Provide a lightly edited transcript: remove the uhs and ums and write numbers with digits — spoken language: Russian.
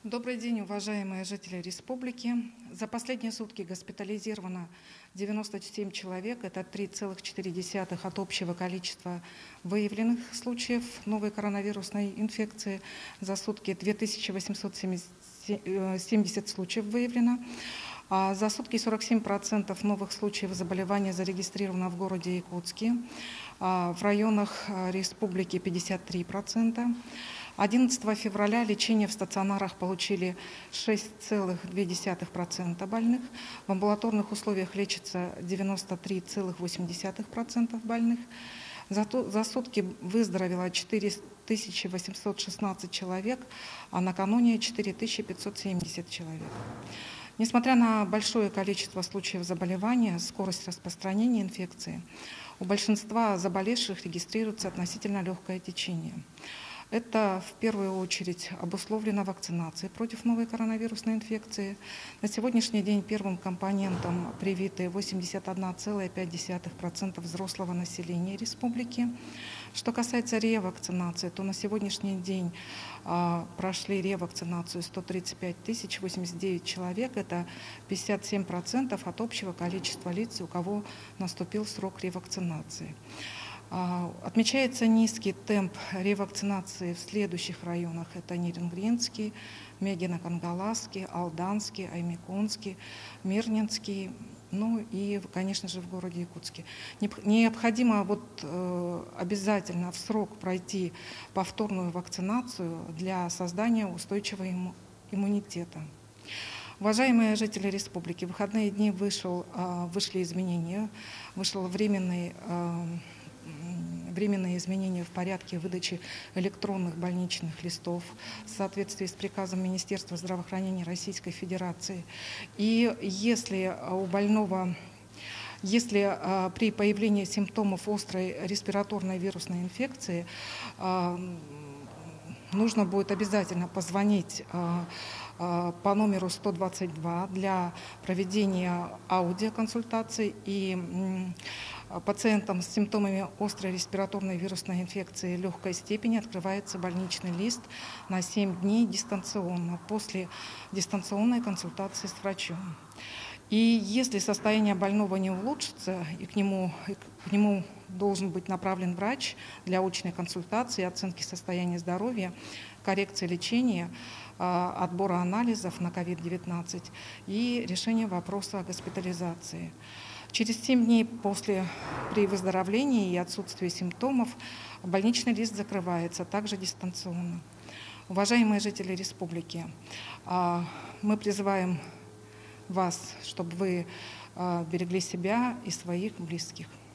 Добрый день, уважаемые жители республики. За последние сутки госпитализировано 97 человек, это 3,4 от общего количества выявленных случаев новой коронавирусной инфекции. За сутки 2870 случаев выявлено. А за сутки 47% новых случаев заболевания зарегистрировано в городе Якутске, в районах республики 53%. 11 февраля лечение в стационарах получили 6,2% больных. В амбулаторных условиях лечится 93,8% больных. За сутки выздоровело 4816 человек, а накануне 4570 человек. Несмотря на большое количество случаев заболевания, скорость распространения инфекции, у большинства заболевших регистрируется относительно легкое течение. Это в первую очередь обусловлено вакцинацией против новой коронавирусной инфекции. На сегодняшний день первым компонентом привиты 81,5% взрослого населения республики. Что касается ревакцинации, то на сегодняшний день прошли ревакцинацию 135 089 человек. Это 57% от общего количества лиц, у кого наступил срок ревакцинации. Отмечается низкий темп ревакцинации в следующих районах. Это Нерингринский, Мегино-Кангаласский, Алданский, Аймиконский, Мирнинский, ну и, конечно же, в городе Якутске. Необходимо обязательно в срок пройти повторную вакцинацию для создания устойчивого иммунитета. Уважаемые жители республики, в выходные дни вышли изменения, вышел временные изменения в порядке выдачи электронных больничных листов в соответствии с приказом Министерства здравоохранения Российской Федерации. И если при появлении симптомов острой респираторной вирусной инфекции нужно будет обязательно позвонить по номеру 122 для проведения аудиоконсультаций, и пациентам с симптомами острой респираторной вирусной инфекции легкой степени открывается больничный лист на 7 дней дистанционно, после дистанционной консультации с врачом. И если состояние больного не улучшится, и к нему должен быть направлен врач для очной консультации, оценки состояния здоровья, коррекции лечения, отбора анализов на COVID-19 и решения вопроса о госпитализации. Через 7 дней при выздоровлении и отсутствии симптомов больничный лист закрывается, также дистанционно. Уважаемые жители республики, мы призываем вас, чтобы вы берегли себя и своих близких.